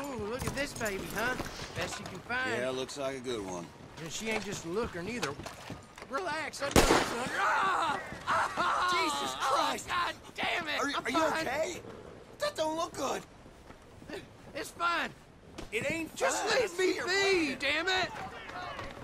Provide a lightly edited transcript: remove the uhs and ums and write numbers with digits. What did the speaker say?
Ooh, look at this baby, huh? Best you can find. Yeah, looks like a good one. And she ain't just a looker, neither. Relax, I know son. Ah! Ah! Jesus Christ! Oh, God damn it! Are you okay? That don't look good. It's fine. It ain't Just fine. leave me be, damn it!